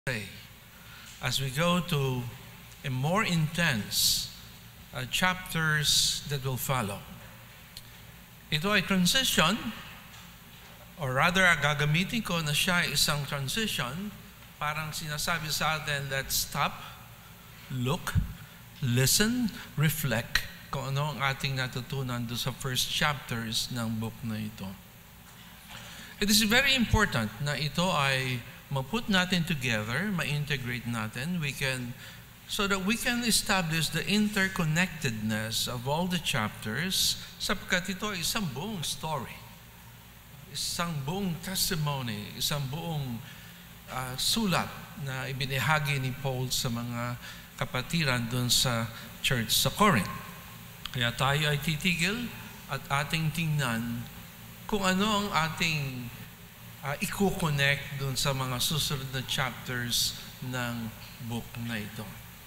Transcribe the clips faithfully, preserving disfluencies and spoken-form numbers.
pray as we go to a more intense uh, chapters that will follow. Ito ay transition, or rather, gagamitin ko na siya ay isang transition, parang sinasabi sa atin, let's stop, look, listen, reflect kung ano ang ating natutunan doon sa first chapters ng book na ito. It is very important na ito ay ma-put natin together, ma-integrate natin, we can, so that we can establish the interconnectedness of all the chapters, sapagkat ito ay isang buong story, isang buong testimony, isang buong uh, sulat na ibinahagi ni Paul sa mga kapatiran doon sa church sa Corinth. Kaya tayo ay titigil at ating tingnan kung ano ang ating uh, i-connect doon sa mga susunod na chapters ng book na ito.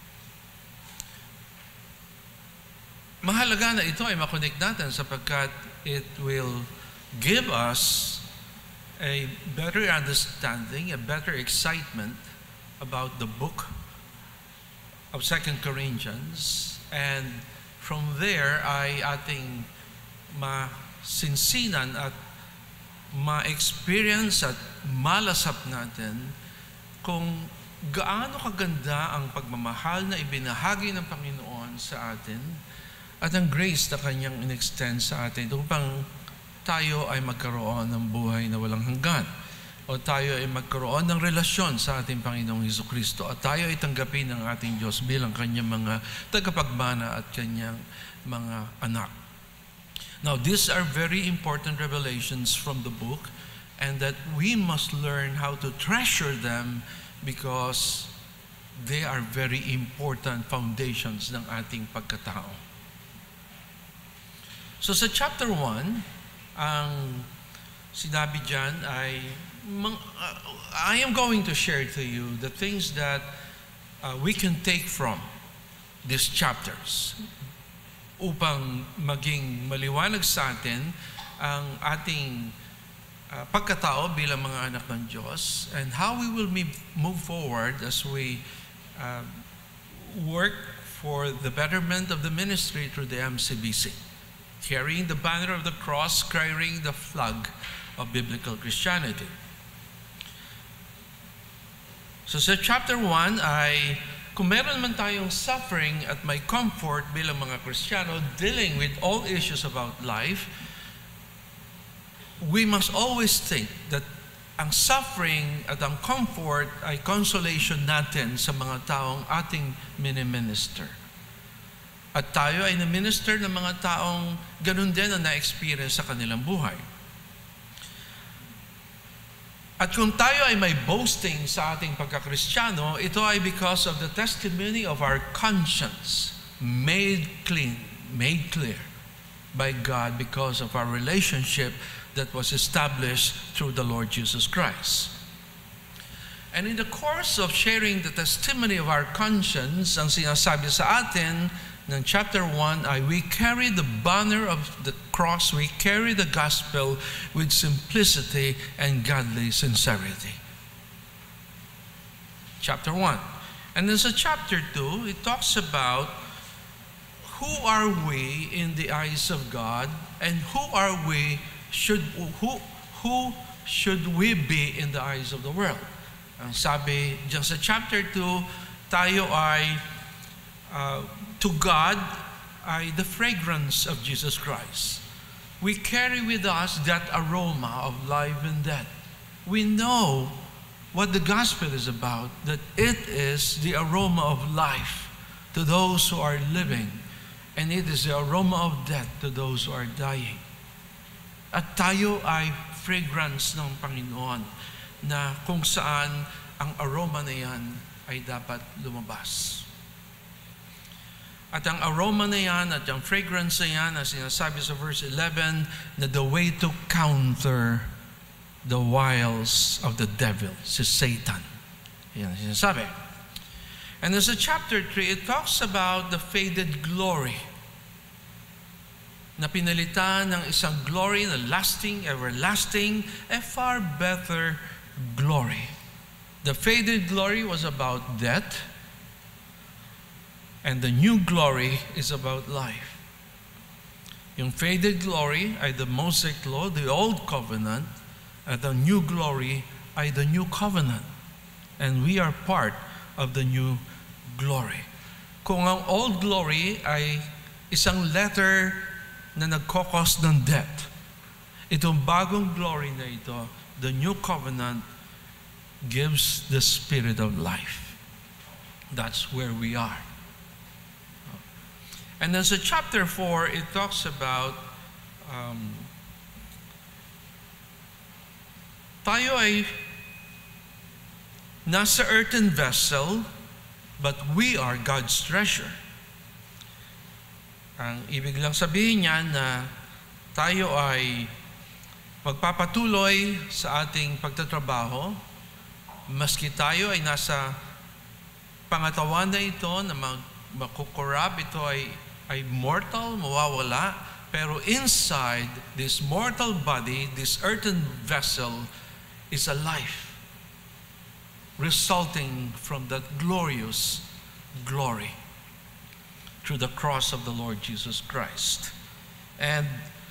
Mahalaga na ito ay makonect natin sapagkat it will give us a better understanding, a better excitement about the book of Second Corinthians, and from there ay ating masinsinan at ma-experience at malasap natin kung gaano kaganda ang pagmamahal na ibinahagi ng Panginoon sa atin at ang grace na Kanyang in-extend sa atin upang tayo ay magkaroon ng buhay na walang hanggan, o tayo ay magkaroon ng relasyon sa ating Panginoong Hesukristo, at tayo ay tanggapin ng ating Diyos bilang Kanyang mga tagapagmana at Kanyang mga anak. Now, these are very important revelations from the book, and that we must learn how to treasure them because they are very important foundations ng ating pagkatao. So sa chapter one, ang sinabi dyan ay, mang, uh, I am going to share to you the things that uh, we can take from these chapters upang maging maliwanag sa atin ang ating uh, pagkatao bilang mga anak ng Diyos, and how we will move forward as we uh, work for the betterment of the ministry through the M C B C. Carrying the banner of the cross, carrying the flag of biblical Christianity. So sa chapter one ay, kung meron man tayong suffering at may comfort bilang mga Kristiyano dealing with all issues about life, we must always think that ang suffering at ang comfort ay consolation natin sa mga taong ating mini-minister. At tayo ay na-minister ng mga taong ganun din ang na-experience sa kanilang buhay. At kung tayo ay may boasting sa ating pagkakristyano, ito ay because of the testimony of our conscience made clean, made clear by God because of our relationship that was established through the Lord Jesus Christ. And in the course of sharing the testimony of our conscience, ang sinasabi sa atin ng chapter one ay, we carry the banner of the cross, we carry the gospel with simplicity and godly sincerity. Chapter one. And then sa chapter two, it talks about who are we in the eyes of God, and who are we, should, who, who should we be in the eyes of the world. Ang sabi dyan sa chapter two, tayo ay uh, to God ay the fragrance of Jesus Christ. We carry with us that aroma of life and death. We know what the gospel is about, that it is the aroma of life to those who are living, and it is the aroma of death to those who are dying. At tayo ay fragrance ng Panginoon, na kung saan ang aroma na yan ay dapat lumabas. At ang aroma na yan, at ang fragrance na yan, na sinasabi sa verse eleven, na the way to counter the wiles of the devil, si Satan. Yan ang sinasabi. And as a chapter three, it talks about the faded glory, na pinalitan ng isang glory na lasting, everlasting, a far better glory. The faded glory was about death, and the new glory is about life. Yung faded glory ay the Mosaic law, the old covenant, at the new glory ay the new covenant. And we are part of the new glory. Kung ang old glory ay isang letter na nagkokos ng death, itong bagong glory na ito, the new covenant, gives the spirit of life. That's where we are. And then so chapter four, it talks about um, tayo ay nasa earthen vessel, but we are God's treasure. Ang ibig lang sabihin niya na tayo ay magpapatuloy sa ating pagtatrabaho, maski tayo ay nasa pangatawan na ito na mag, makukurab, ito ay, ay mortal, mawawala, pero inside this mortal body, this earthen vessel, is a life resulting from that glorious glory through the cross of the Lord Jesus Christ. And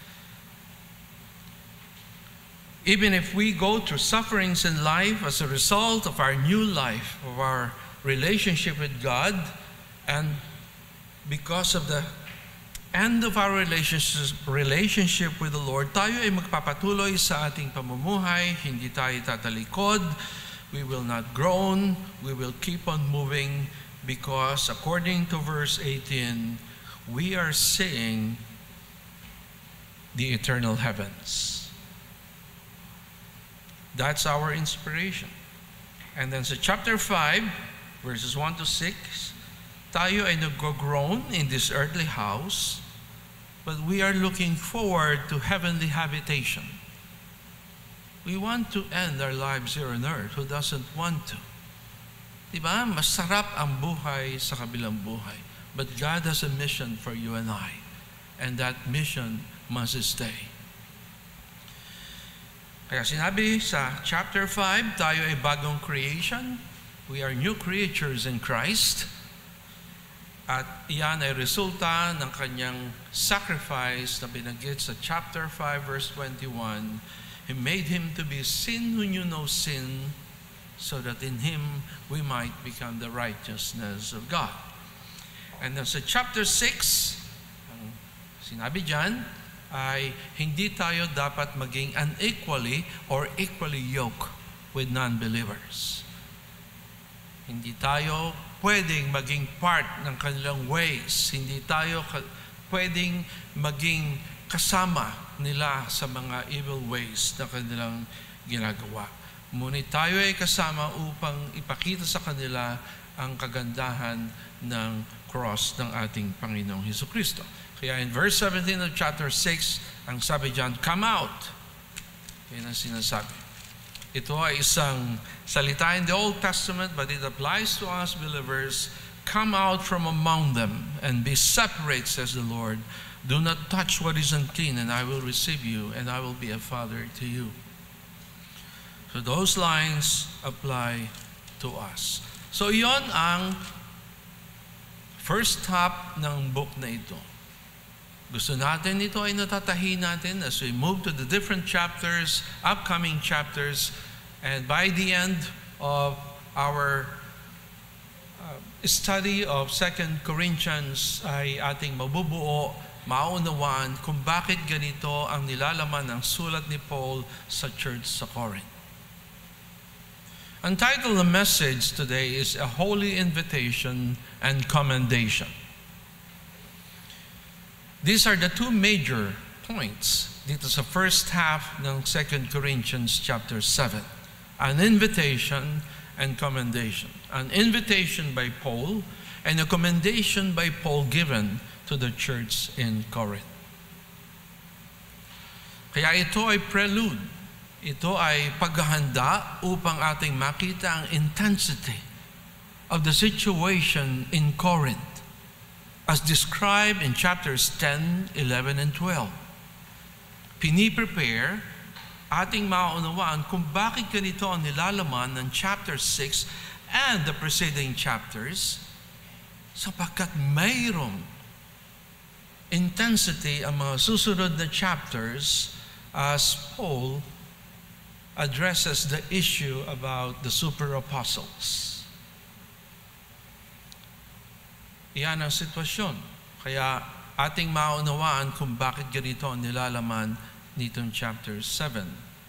even if we go through sufferings in life as a result of our new life, of our relationship with God, and because of the end of our relationship, relationship with the Lord, tayo ay magpapatuloy sa ating pamumuhay, hindi tayo tatalikod, we will not groan, we will keep on moving, because according to verse eighteen, we are seeing the eternal heavens. That's our inspiration. And then sa chapter five, verses one to six, tayo ay nag-groan in this earthly house, but we are looking forward to heavenly habitation. We want to end our lives here on earth. Who doesn't want to? Diba? Masarap ang buhay sa kabilang buhay. But God has a mission for you and I. And that mission must stay. Kaya sinabi sa chapter five, tayo ay bagong creation. We are new creatures in Christ. At iyan ay resulta ng kanyang sacrifice na binanggit sa chapter five, verse twenty-one. He made him to be sin who knew no sin, so that in him we might become the righteousness of God. And then sa chapter six, ang sinabi dyan, ay hindi tayo dapat maging unequally or equally yoked with non-believers. Hindi tayo pwedeng maging part ng kanilang ways. Hindi tayo pwedeng maging kasama nila sa mga evil ways na kanilang ginagawa. Ngunit tayo ay kasama upang ipakita sa kanila ang kagandahan ng cross ng ating Panginoong Hesukristo. Kaya in verse seventeen of chapter six, ang sabi dyan, come out. Yan ang sinasabi. Ito ay isang salita in the Old Testament, but it applies to us believers. Come out from among them and be separate, says the Lord. Do not touch what is unclean, and I will receive you, and I will be a father to you. So those lines apply to us. So iyon ang first half ng book na ito. Gusto natin ito ay natatahi natin as we move to the different chapters, upcoming chapters, and by the end of our uh, study of Second Corinthians ay ating mabubuo, maunawaan kung bakit ganito ang nilalaman ng sulat ni Paul sa church sa Corinth. Ang title of the message today is A Holy Invitation and Commendation. These are the two major points dito sa first half ng Second Corinthians chapter seven. An invitation and commendation. An invitation by Paul and a commendation by Paul given to the church in Corinth. Kaya ito ay prelude. Ito ay paghahanda upang ating makita ang intensity of the situation in Corinth as described in chapters ten, eleven, and twelve. Piniprepare ating maunawaan kung bakit ganito ang nilalaman ng chapter six and the preceding chapters, sapagkat mayroong intensity ang mga susunod na chapters as Paul addresses the issue about the super apostles. Iyan ang sitwasyon. Kaya ating maunawaan kung bakit ganito ang nilalaman nitong chapter seven.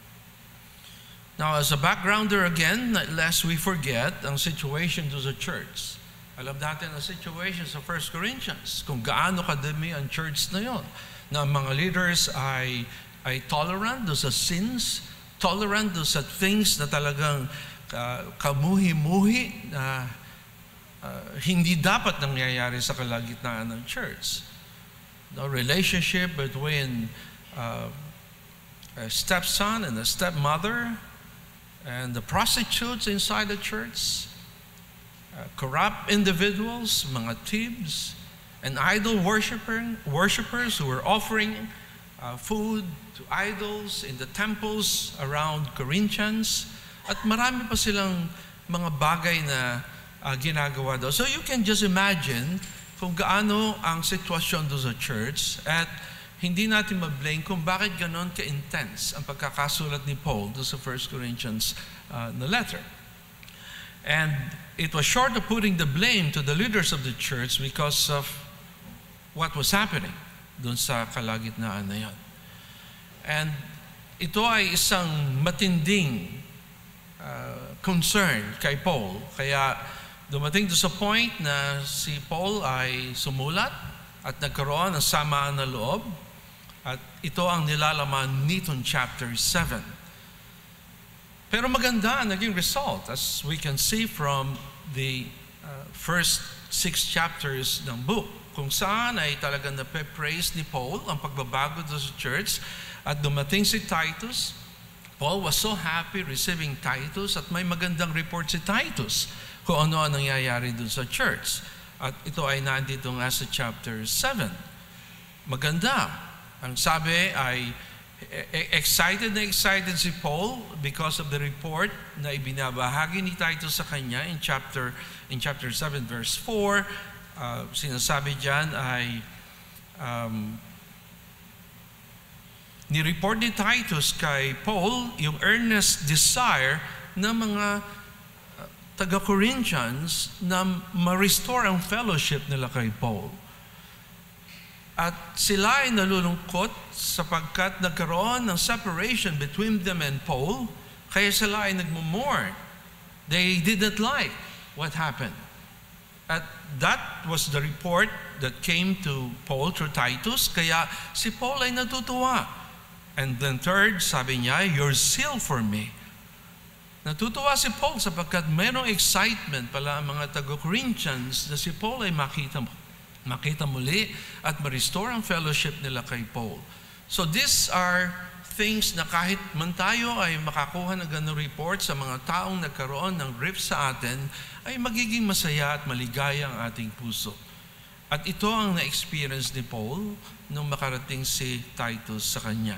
Now, as a backgrounder again, lest we forget ang situation to the church. Alam natin ang situation sa First Corinthians, kung gaano kadami ang church na yon, na ang mga leaders ay, ay tolerant do sa sins, tolerant do sa things na talagang uh, kamuhi-muhi na uh, hindi dapat nangyayari sa kalagitnaan ng church. The relationship between uh, a stepson and a stepmother, and the prostitutes inside the church, uh, corrupt individuals, mga thieves, and idol worshiper, worshipers who were offering uh, food to idols in the temples around Corinthians. At marami pa silang mga bagay na uh, ginagawa daw. So you can just imagine kung gaano ang sitwasyon do sa church, at hindi natin ma-blame kung bakit ganon ka-intense ang pagkakasulat ni Paul do sa First Corinthians uh, na letter. And it was short of putting the blame to the leaders of the church because of what was happening dun sa kalagitnaan na yan. And ito ay isang matinding uh, concern kay Paul. Kaya dumating to sa point na si Paul ay sumulat at nagkaroon ng samaan na loob. At ito ang nilalaman nitong chapter seven. Pero maganda ang naging result, as we can see from the uh, first six chapters ng book, kung saan ay talagang nape-praise ni Paul ang pagbabago sa church. At dumating si Titus. Paul was so happy receiving Titus, at may magandang report si Titus kung ano ang nangyayari dun sa church. At ito ay nandito nga sa chapter seven. Maganda. Ang sabi ay excited na excited si Paul because of the report na ibinabahagi ni Titus sa kanya in chapter in chapter seven verse four. Uh, sinasabi diyan ay um, ni-report ni Titus kay Paul yung earnest desire ng mga uh, taga-Corinthians na ma-restore ang fellowship nila kay Paul. At sila ay nalulungkot sapagkat nagkaroon ng separation between them and Paul, kaya sila ay nagmumorn. They didn't like what happened. At that was the report that came to Paul through Titus, kaya si Paul ay natutuwa. And then third, sabi niya, "You're seal for me." Natutuwa si Paul sapagkat mayroong excitement pala ang mga taga-Corinthians na si Paul ay makita mo. makita muli at ma-restore ang fellowship nila kay Paul. So these are things na kahit man tayo ay makakuha ng ganung report sa mga taong nagkaroon ng rift sa atin, ay magiging masaya at maligaya ang ating puso. At ito ang na-experience ni Paul nung makarating si Titus sa kanya.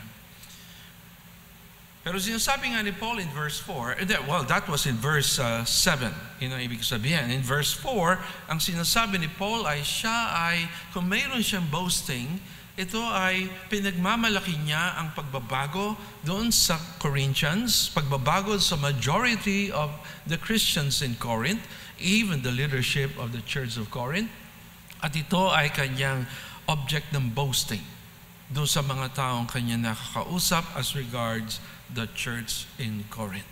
Pero sinasabi nga ni Paul in verse four, well, that was in verse uh, seven. Yun ang ibig sabihin. In verse four, ang sinasabi ni Paul ay siya ay, kung mayroon siyang boasting, ito ay pinagmamalaki niya ang pagbabago doon sa Corinthians, pagbabago sa majority of the Christians in Corinth, even the leadership of the Church of Corinth. At ito ay kanyang object ng boasting doon sa mga taong kanya nakakausap as regards the church in Corinth.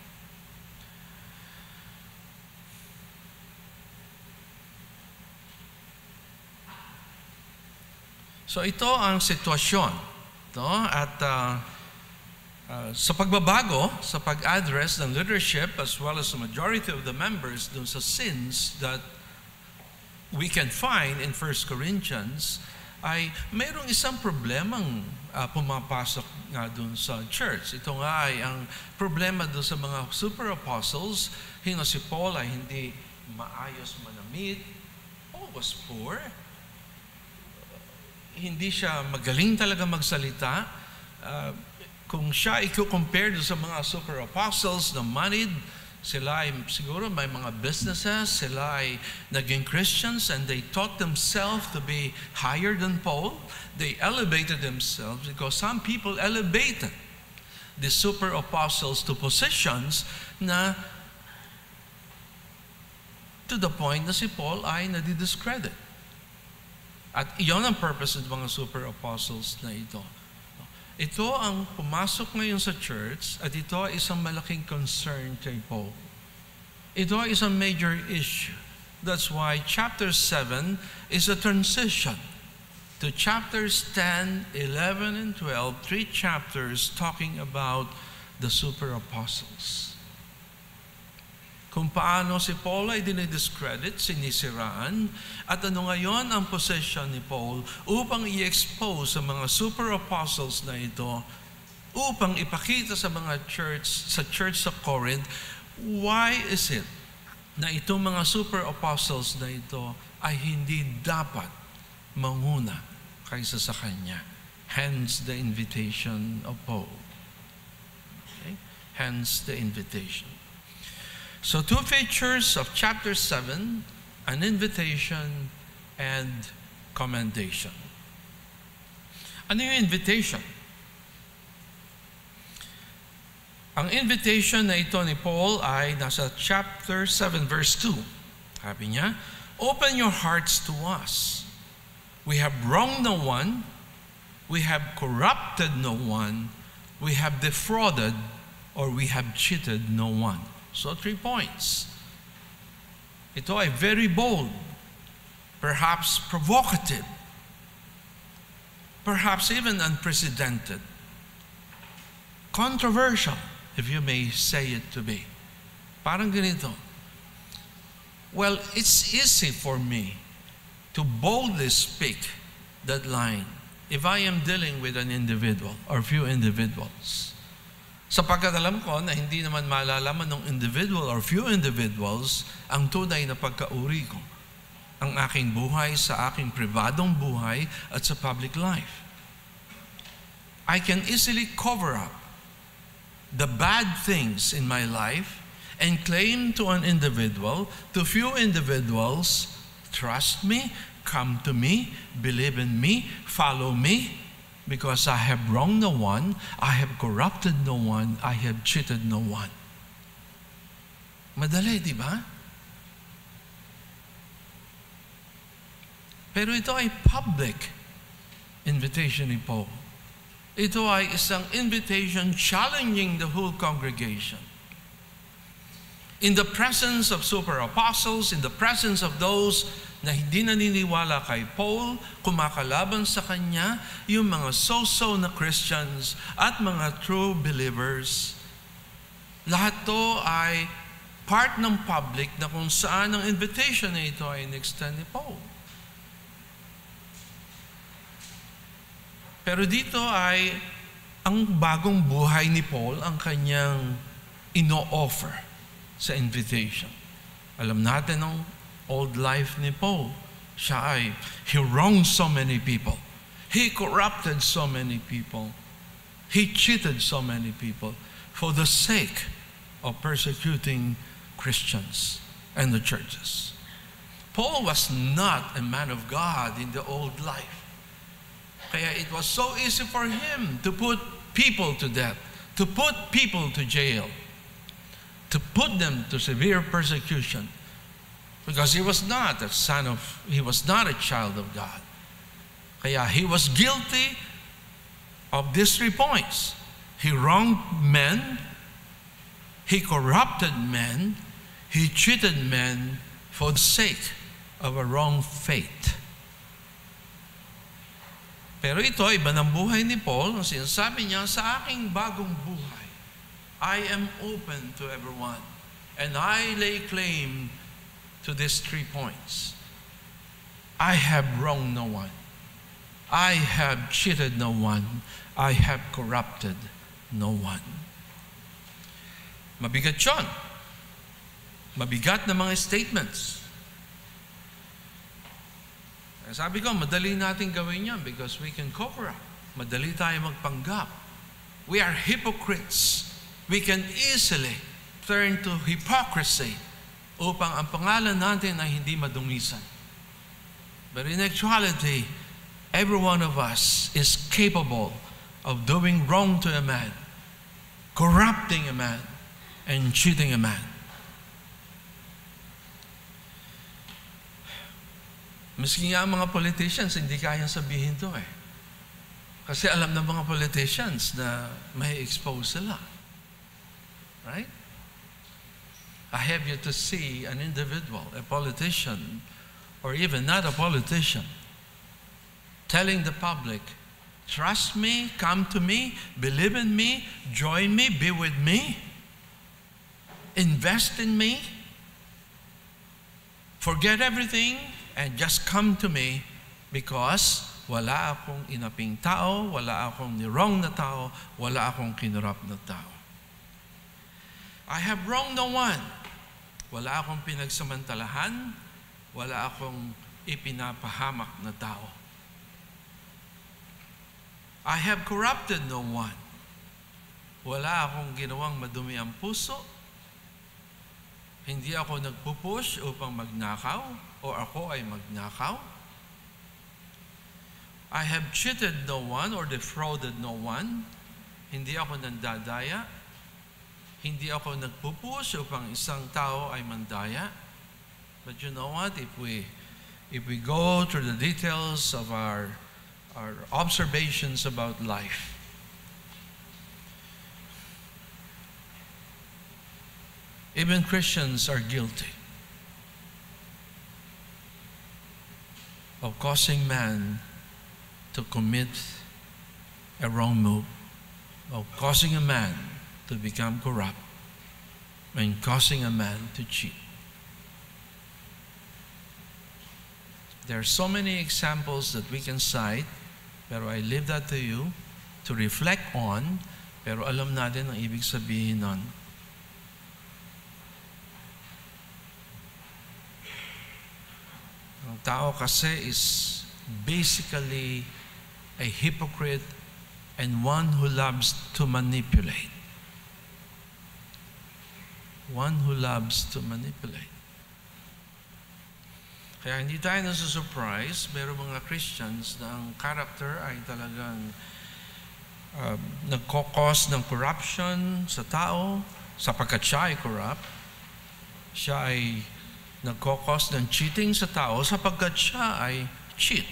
So ito ang sitwasyon. No? At uh, uh, sa pagbabago, sa pag-address ng leadership as well as the majority of the members dun sa sins that we can find in First Corinthians, ay mayroong isang problemang uh, pumapasok nga dun sa church. Ito nga ay ang problema dun sa mga super apostles. Hino si Paul ay hindi maayos manamit. Paul was poor. Hindi siya magaling talaga magsalita. Uh, kung siya i-compare sa mga super apostles na moneyed, sila ay siguro may mga businesses, sila ay naging Christians and they taught themselves to be higher than Paul. They elevated themselves because some people elevated the super apostles to positions na to the point na si Paul ay nadidiscredit. At iyon ang purpose ng mga super apostles na ito. Ito ang pumasok ngayon sa church at ito ay isang malaking concern kay Paul. Ito ay isang major issue. That's why chapter seven is a transition to chapters ten, eleven, and twelve, three chapters talking about the super apostles. Kung paano si Paul ay dinidiscredit, sinisiraan, at ano ngayon ang position ni Paul upang i-expose sa mga super apostles na ito, upang ipakita sa mga church, sa church sa Corinth, why is it na itong mga super apostles na ito ay hindi dapat manguna kaysa sa kanya. Hence the invitation of Paul. Okay? Hence the invitation. So two features of chapter seven, an invitation and commendation. Ano yung invitation? Ang invitation na ito ni Paul ay nasa chapter seven verse two. Sabi niya, "Open your hearts to us. We have wronged no one, we have corrupted no one, we have defrauded or we have cheated no one." So three points. Ito ay very bold, perhaps provocative, perhaps even unprecedented, controversial, if you may say it to be. Parang ganito. Well, it's easy for me to boldly speak that line if I am dealing with an individual or few individuals. Sapagkat alam ko na hindi naman malalaman ng individual or few individuals ang tunay na pagkauri ko, ang aking buhay sa aking pribadong buhay at sa public life. I can easily cover up the bad things in my life and claim to an individual, to few individuals, trust me, come to me, believe in me, follow me, because I have wronged no one, I have corrupted no one, I have cheated no one. Madali, di ba? Pero ito ay public invitation ni Paul. Ito ay isang invitation challenging the whole congregation. In the presence of super apostles, in the presence of those na hindi naniniwala kay Paul, kumakalaban sa kanya, yung mga so-so na Christians at mga true believers. Lahat to ay part ng public na kung saan ang invitation na ito ay in-extend ni Paul. Pero dito ay ang bagong buhay ni Paul ang kanyang ino-offer sa invitation. Alam natin ang old life ni Paul. Siya ay, he wronged so many people. He corrupted so many people. He cheated so many people for the sake of persecuting Christians and the churches. Paul was not a man of God in the old life. Kaya it was so easy for him to put people to death, to put people to jail, to put them to severe persecution. Because he was not a son of, he was not a child of God. Kaya he was guilty of these three points. He wronged men, he corrupted men, he cheated men for the sake of a wrong faith. Pero ito, iba ng buhay ni Paul. Ang sinasabi niya, sa aking bagong buhay, I am open to everyone. And I lay claim to these three points. I have wronged no one. I have cheated no one. I have corrupted no one. Mabigat yun. Mabigat na mga statements. Sabi ko, madali natin gawin yan because we can cover up. Madali tayo magpanggap. We are hypocrites. We can easily turn to hypocrisy upang ang pangalan natin ay hindi madungisan. But in actuality, every one of us is capable of doing wrong to a man, corrupting a man, and cheating a man. Maski nga ang mga politicians, hindi kayang sabihin to eh. Kasi alam ng mga politicians na may expose sila. Right? I have yet to see an individual, a politician, or even not a politician, telling the public, trust me, come to me, believe in me, join me, be with me, invest in me, forget everything, and just come to me because wala akong inaping tao, wala akong nirong na tao, wala akong kinurap na tao. I have wronged no one. Wala akong pinagsamantalahan, wala akong ipinapahamak na tao. I have corrupted no one. Wala akong ginawang madumi ang puso. Hindi ako nagpupush upang magnakaw o ako ay magnakaw. I have cheated no one or defrauded no one. Hindi ako nandadaya. Hindi ako nagpupush upang isang tao ay mandaya. But you know what? If we if we go through the details of our our observations about life, even Christians are guilty of causing man to commit a wrong move, of causing a man to become corrupt, and causing a man to cheat. There are so many examples that we can cite, pero I leave that to you to reflect on, pero alam natin ang ibig sabihin nun. Ang tao kasi is basically a hypocrite and one who loves to manipulate. One who loves to manipulate. Kaya hindi tayo nasusurprise, pero mga Christians na ang character ay talagang uh, nagkakos ng corruption sa tao, sapagkat siya ay corrupt. Siya ay nagkakos ng cheating sa tao, sapagkat siya ay cheat.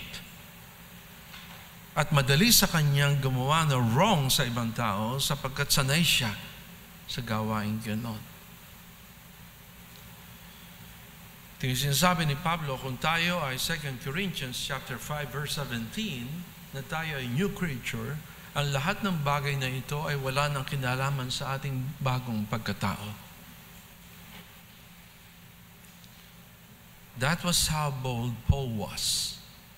At madali sa kanyang gumawa ng wrong sa ibang tao, sapagkat sanay siya sa gawain ganon. Ito yung sinasabi ni Pablo, kung tayo ay Second Corinthians chapter five verse seventeen, na tayo ay new creature, ang lahat ng bagay na ito ay wala nang kinalaman sa ating bagong pagkatao. That was how bold Paul was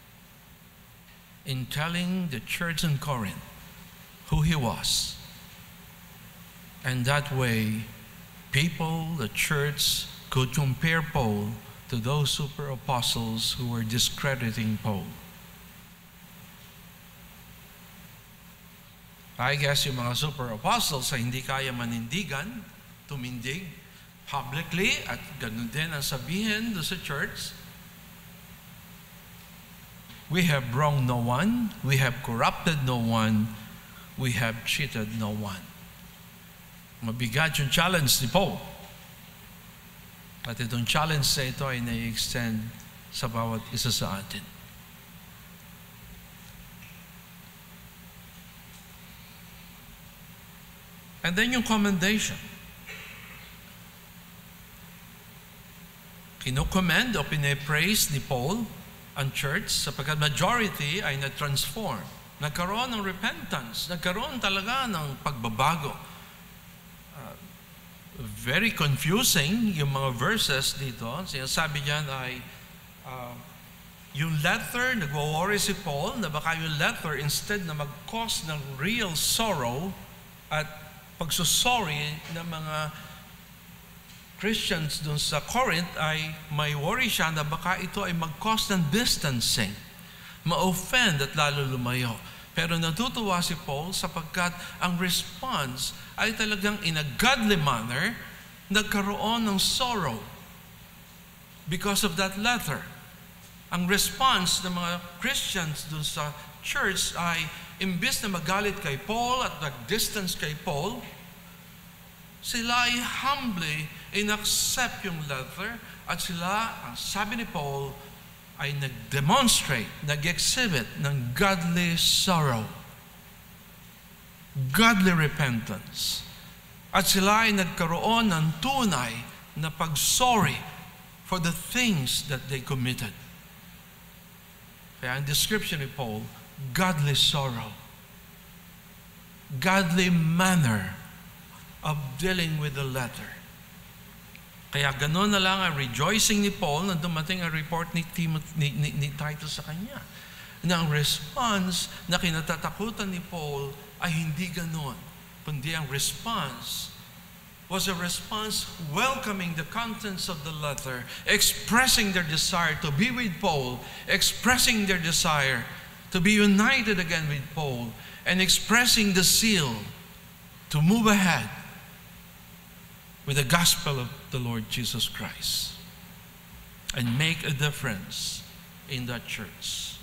in telling the church in Corinth who he was. And that way, people, the church, could compare Paul to those super apostles who were discrediting Paul. I guess yung mga super apostles ay hindi kaya manindigan, tumindig publicly, at ganun din ang sabihin do sa church. We have wronged no one, we have corrupted no one, we have cheated no one. Mabigat yung challenge ni Paul. At itong challenge sa ito ay na-extend sa bawat isa sa atin. And then yung commendation. Kino-commend o pinapraise ni Paul ang church sapagkat majority ay na-transform. Nagkaroon ng repentance. Nagkaroon talaga ng pagbabago. Very confusing yung mga verses dito. Sinasabi diyan ay uh, yung letter, nagwo-worry si Paul na baka yung letter instead na mag-cause ng real sorrow at pagsusorry ng mga Christians dun sa Corinth, ay may worry siya na baka ito ay mag-cause ng distancing, ma-offend at lalo lumayo. Pero natutuwa si Paul sapagkat ang response ay talagang in a godly manner, nagkaroon ng sorrow because of that letter. Ang response ng mga Christians dun sa church ay imbis na magalit kay Paul at nag-distance kay Paul, sila ay humbly in-accept yung letter at sila, ang sabi ni Paul, ay nag-demonstrate, nag-exhibit ng godly sorrow, godly repentance. At sila ay nagkaroon ng tunay na pag-sorry for the things that they committed. Kaya ang description ni Paul, godly sorrow, godly manner of dealing with the letter. Kaya gano'n na lang ang rejoicing ni Paul na dumating ang report ni, Timothy, ni, ni, ni Titus sa kanya. Na ang response na kinatatakutan ni Paul ay hindi gano'n. Kundi ang response was a response welcoming the contents of the letter, expressing their desire to be with Paul, expressing their desire to be united again with Paul, and expressing the zeal to move ahead with the gospel of the Lord Jesus Christ and make a difference in that church.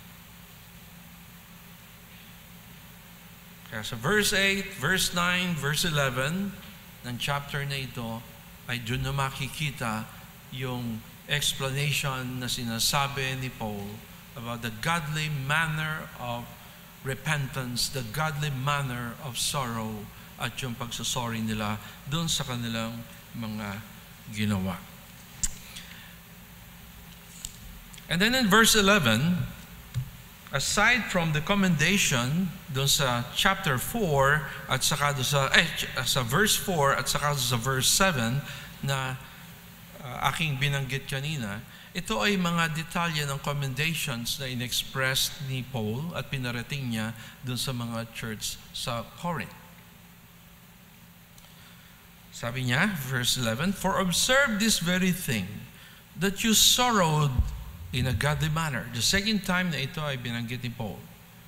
Kaya sa verse eight, verse nine, verse eleven ng chapter na ito ay doon na makikita yung explanation na sinasabi ni Paul about the godly manner of repentance, the godly manner of sorrow, at yung pagsasorry nila doon sa kanilang mga ginawa. And then in verse eleven, aside from the commendation doon sa chapter four at saka doon sa, eh, sa verse four at saka doon sa verse seven na uh, aking binanggit kanina, ito ay mga detalye ng commendations na inexpressed ni Paul at pinarating niya doon sa mga church sa Corinth. Sabi niya, verse eleven, "For observe this very thing, that you sorrowed in a godly manner." The second time na ito ay binanggit ni Paul.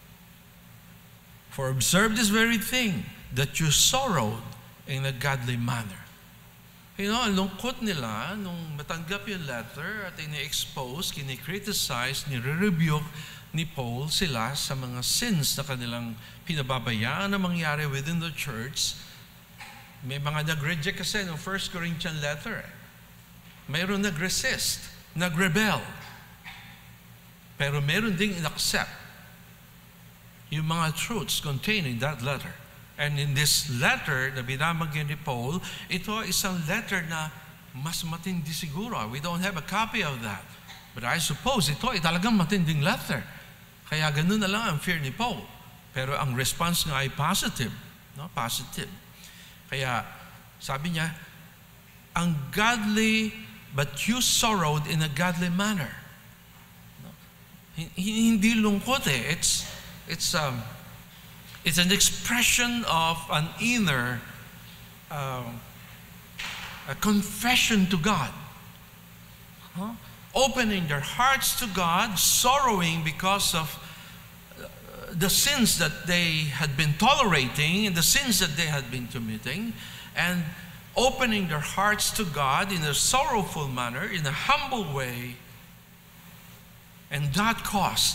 "For observe this very thing, that you sorrowed in a godly manner." You know, ang lungkot nila nung matanggap yung letter at ini-expose, kini-criticize, nire-rebuke ni Paul sila sa mga sins na kanilang pinababayaan na mangyari within the church. May mga nag-reject kasi ng First Corinthians letter. Mayroon nag-resist, nag-rebel. Pero mayroon ding in-accept yung mga truths contained in that letter. And in this letter na binamagyan ni Paul, ito ay isang letter na mas matindi siguro. We don't have a copy of that. But I suppose ito ay talagang matinding letter. Kaya ganun na lang ang fear ni Paul. Pero ang response nga ay positive. No? Positive. Kaya sabi niya, ang godly, but you sorrowed in a godly manner. No? Hindi lungkot eh. It's, it's, um, it's an expression of an inner uh, a confession to God. Huh? Opening their hearts to God, sorrowing because of the sins that they had been tolerating and the sins that they had been committing, and opening their hearts to God in a sorrowful manner, in a humble way, and that caused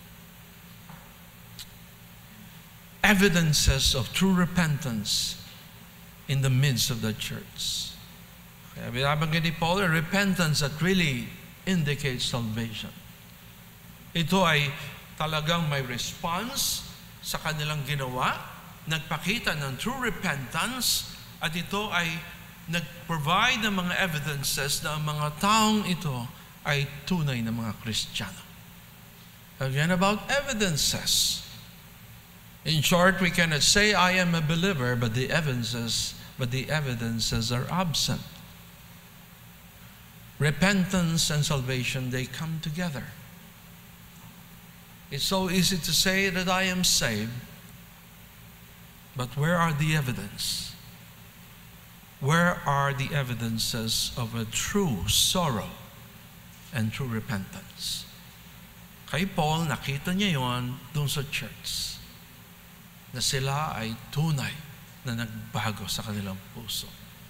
evidences of true repentance in the midst of the church. Kaya binabanggit ni Paul, a repentance that really indicates salvation. Ito ay talagang may response sa kanilang ginawa, nagpakita ng true repentance, at ito ay nag-provide ng mga evidences na ang mga taong ito ay tunay na mga Kristiyano. Again, about evidences. In short, we cannot say, I am a believer, but the evidences, but the evidences are absent. Repentance and salvation, they come together. It's so easy to say that I am saved, but where are the evidence? Where are the evidences of a true sorrow and true repentance? Kay Paul, nakita niya yon doon sa church, na sila ay tunay na nagbago sa kanilang puso.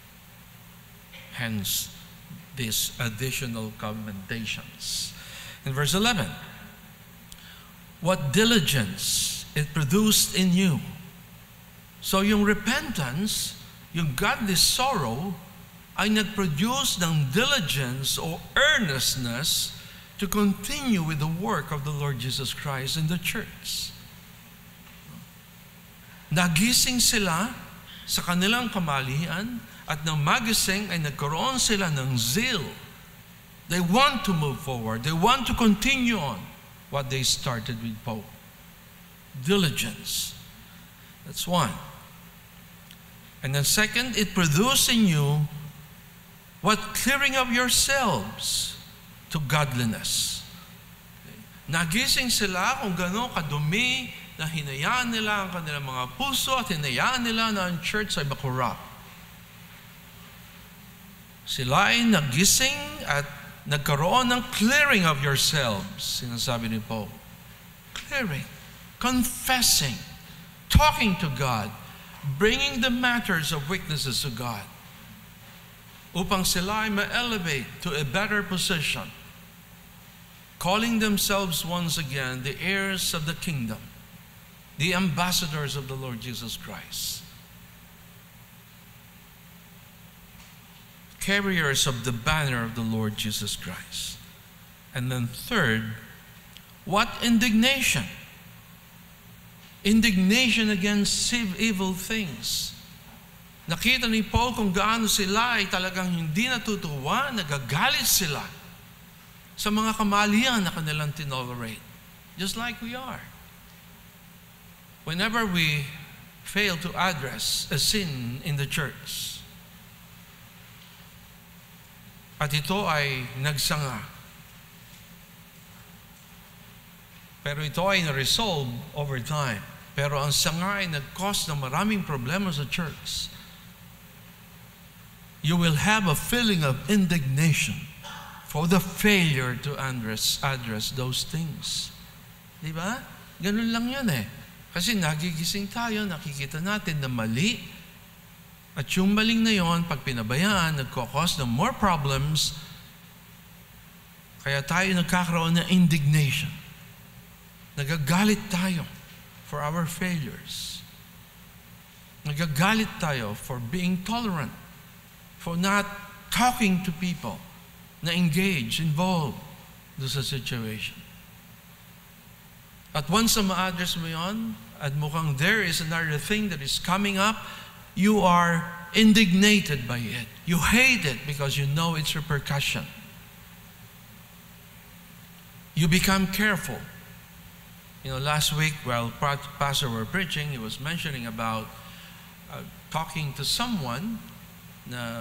Hence, these additional commendations. In verse eleven, what diligence it produced in you. So yung repentance, yung godly sorrow, ay nag-produce ng diligence o earnestness to continue with the work of the Lord Jesus Christ in the church. Nagising sila sa kanilang kamalian at nang magising ay nagkaroon sila ng zeal. They want to move forward. They want to continue on what they started with Paul. Diligence. That's one. And then second, it produced in you what clearing of yourselves to godliness. Okay. Nagising sila kung gano'ng kadumi na hinayaan nila ang kanilang mga puso at hinayaan nila na ang church ay makurap. Sila ay nagising at nagkaroon ng clearing of yourselves, sinasabi ni Paul. Clearing, confessing, talking to God, bringing the matters of weaknesses to God, upang sila ay ma-elevate to a better position, calling themselves once again the heirs of the kingdom, the ambassadors of the Lord Jesus Christ, carriers of the banner of the Lord Jesus Christ. And then third, what indignation? Indignation against evil things. Nakita ni Paul kung gaano sila ay talagang hindi natutuwa, nagagalit sila sa mga kamalian na kanilang tinolerate. Just like we are. Whenever we fail to address a sin in the church, at ito ay nagsanga, pero ito ay na-resolve over time, pero ang sanga ay nag-cause ng maraming problema sa church, you will have a feeling of indignation for the failure to address, address those things. Di ba? Ganun lang yan eh. Kasi nagigising tayo, nakikita natin na mali. At yung maling na yon, pag pinabayaan, nagkakos ng more problems. Kaya tayo nagkakaroon ng indignation. Nagagalit tayo for our failures. Nagagalit tayo for being tolerant, for not talking to people na engage, involved doon sa situation. At once na ma-address mo yun, at mukhang there is another thing that is coming up, you are indignated by it. You hate it because you know its repercussion. You become careful. You know, last week while Pastor were preaching, he was mentioning about uh, talking to someone na,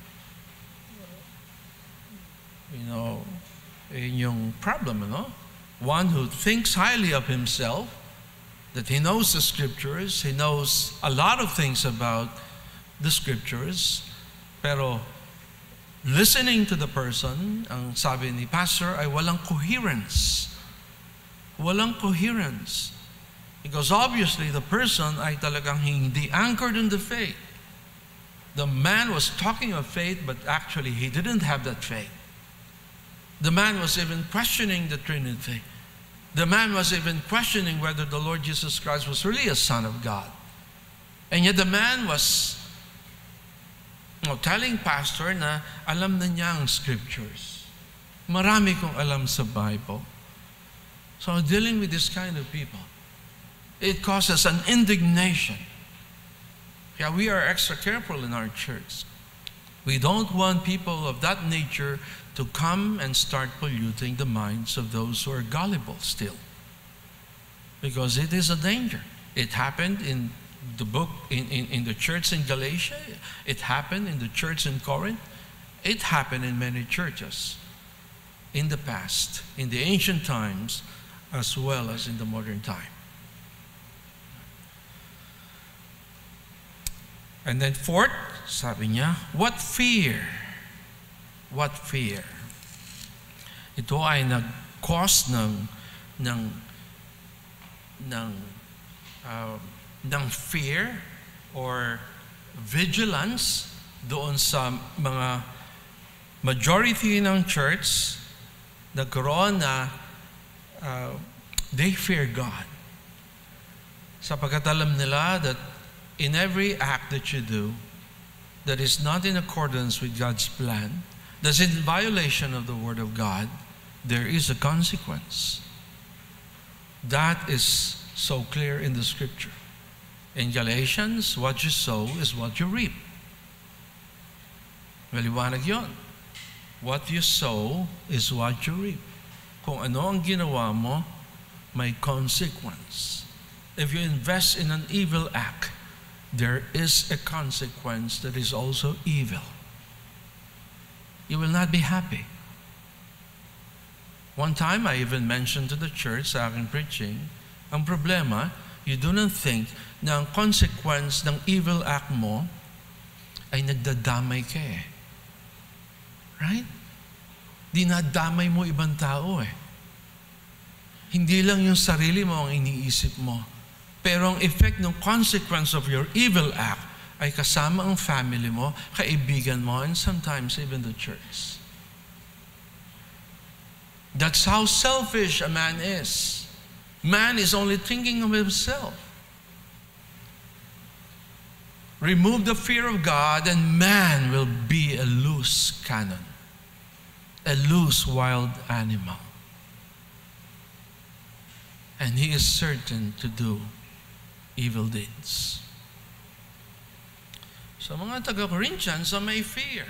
you know, yun yung problem, no? One who thinks highly of himself, that he knows the scriptures, he knows a lot of things about the scriptures, pero listening to the person, ang sabi ni Pastor ay walang coherence. Walang coherence. Because obviously the person ay talagang hindi anchored in the faith. The man was talking of faith, but actually he didn't have that faith. The man was even questioning the Trinity. The man was even questioning whether the Lord Jesus Christ was really a Son of God. And yet the man was, you know, telling Pastor na alam na niya ang scriptures. Marami kong alam sa Bible. So dealing with this kind of people, it causes an indignation. Yeah, we are extra careful in our church. We don't want people of that nature to come and start polluting the minds of those who are gullible still. Because it is a danger. It happened in the book, in, in, in the church in Galatia. It happened in the church in Corinth. It happened in many churches in the past, in the ancient times, as well as in the modern time. And then fourth, sabi niya, what fear? What fear? Ito ay nag-cause ng ng ng uh, ng fear or vigilance doon sa mga majority ng church, nagkaroon na uh, they fear God. Sapagkat alam nila that in every act that you do that is not in accordance with God's plan, that's in violation of the Word of God, there is a consequence. That is so clear in the Scripture. In Galatians, what you sow is what you reap. Maliwanag yun. What you sow is what you reap. Kung ano ang ginawa mo, may consequence. If you invest in an evil act, there is a consequence that is also evil. You will not be happy. One time, I even mentioned to the church sa aking preaching, ang problema, you do not think na ang consequence ng evil act mo ay nagdadamay ka eh. Right? Dinadamay mo ibang tao eh. Hindi lang yung sarili mo ang iniisip mo. Pero ang effect ng consequence of your evil act ay kasama ang family mo, kaibigan mo, and sometimes even the church. That's how selfish a man is. Man is only thinking of himself. Remove the fear of God and man will be a loose cannon, a loose wild animal. And he is certain to do evil deeds. So mga taga-Corinthians are may fear.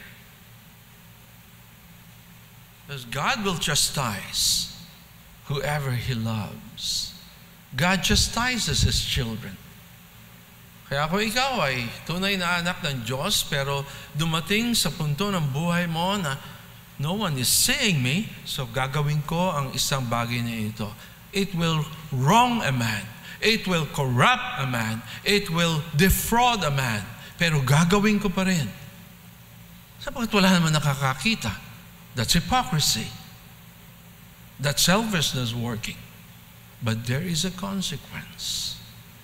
Because God will chastise whoever He loves. God chastises His children. Kaya kung ikaw ay tunay na anak ng Diyos, pero dumating sa punto ng buhay mo na no one is seeing me, so gagawin ko ang isang bagay na ito. It will wrong a man. It will corrupt a man. It will defraud a man. Pero gagawin ko pa rin. Sapagkat wala naman nakakakita. That's hypocrisy. That's selfishness working. But there is a consequence.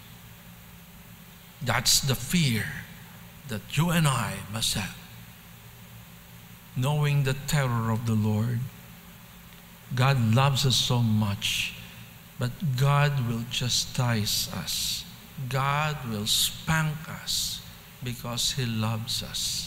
That's the fear that you and I must have. Knowing the terror of the Lord. God loves us so much, but God will chastise us. God will spank us because He loves us.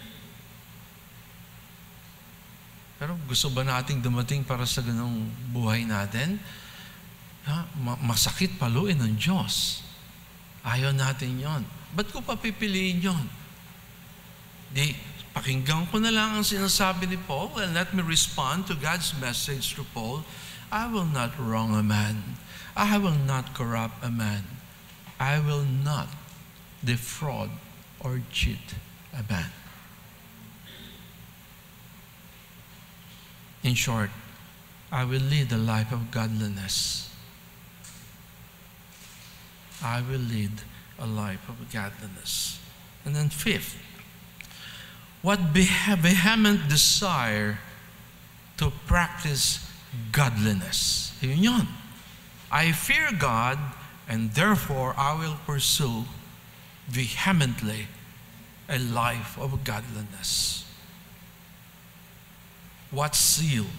Pero gusto ba nating dumating para sa ganong buhay natin? Ha? Masakit paluin ng Diyos. Ayaw natin yon. Ba't ko pa pipiliin yon? Di, pakinggan ko na lang ang sinasabi ni Paul and let me respond to God's message to Paul. I will not wrong a man. I will not corrupt a man. I will not defraud or cheat a man. In short, I will lead a life of godliness. I will lead a life of godliness. And then fifth, what vehement desire to practice godliness. Yun yun. I fear God, and therefore I will pursue vehemently a life of godliness. What zeal?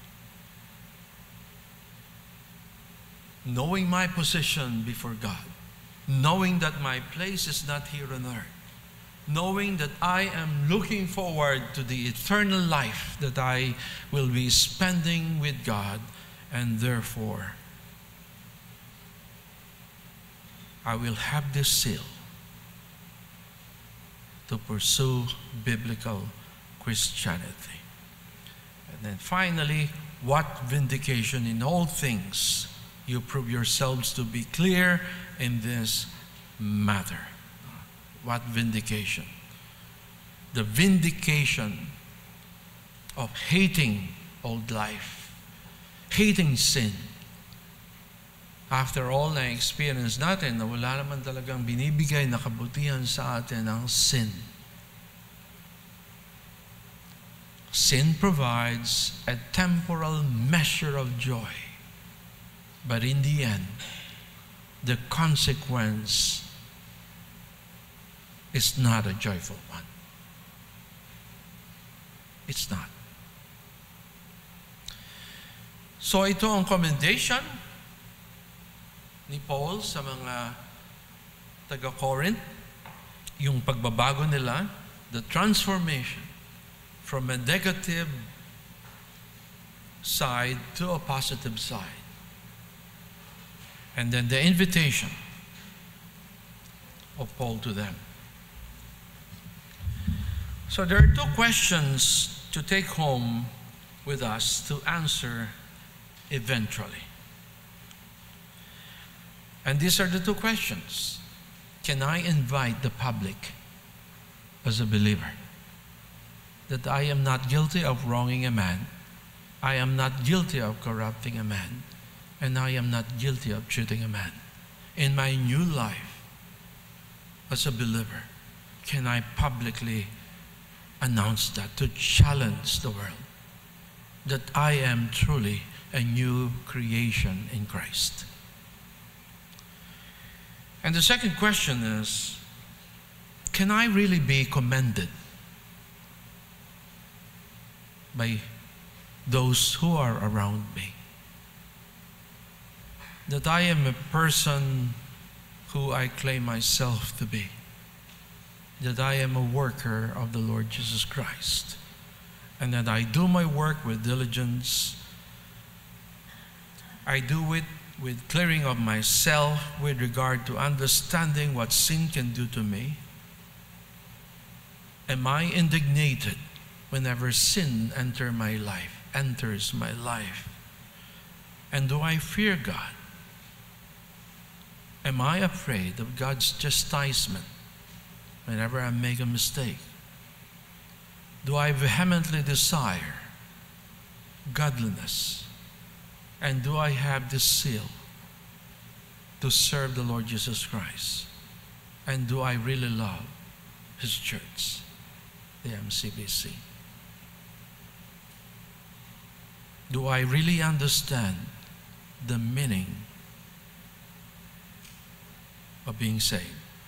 Knowing my position before God, knowing that my place is not here on earth, knowing that I am looking forward to the eternal life that I will be spending with God, and therefore I will have this zeal to pursue biblical Christianity. And then finally, what vindication in all things you prove yourselves to be clear in this matter. What vindication? The vindication of hating old life, hating sin. After all na experience natin na wala naman talagang binibigay na kabutihan sa atin ang sin. Sin provides a temporal measure of joy. But in the end, the consequence is not a joyful one. It's not. So ito ang commendation ni Paul sa mga taga-Corinth, yung pagbabago nila, the transformation from a negative side to a positive side. And then the invitation of Paul to them. So there are two questions to take home with us to answer eventually. And these are the two questions. Can I invite the public as a believer that I am not guilty of wronging a man, I am not guilty of corrupting a man, and I am not guilty of cheating a man? In my new life as a believer, can I publicly announce that, to challenge the world that I am truly a new creation in Christ? And the second question is, can I really be commended by those who are around me that I am a person who I claim myself to be, that I am a worker of the Lord Jesus Christ, and that I do my work with diligence. I do it with clearing of myself with regard to understanding what sin can do to me. Am I indignated whenever sin enter my life, enters my life? And do I fear God? Am I afraid of God's chastisement whenever I make a mistake? Do I vehemently desire godliness? And do I have this zeal to serve the Lord Jesus Christ? And do I really love His church, the M C B C? Do I really understand the meaning of being saved?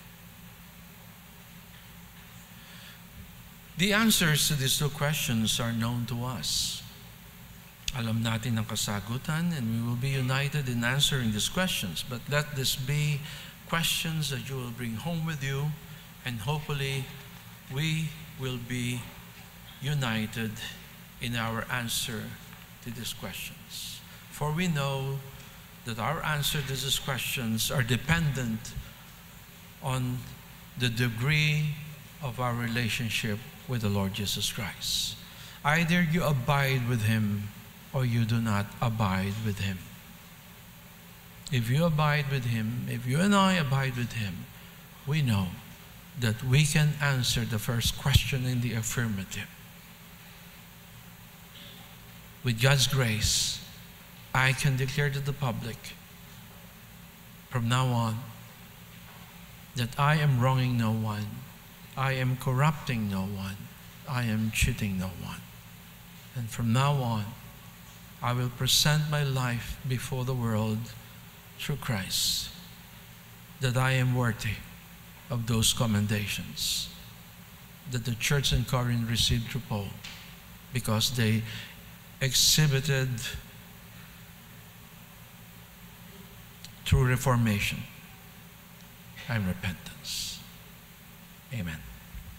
The answers to these two questions are known to us. Alam natin ang kasagutan, and we will be united in answering these questions. But let this be questions that you will bring home with you, and hopefully we will be united in our answer to these questions. For we know that our answer to these questions are dependent on the degree of our relationship with the Lord Jesus Christ. Either you abide with Him or you do not abide with Him. If you abide with Him, if you and I abide with Him, we know that we can answer the first question in the affirmative. With God's grace, I can declare to the public from now on that I am wronging no one, I am corrupting no one, I am cheating no one. And from now on, I will present my life before the world through Christ, that I am worthy of those commendations that the church in Corinth received through Paul, because they exhibited true reformation and repentance. Amen.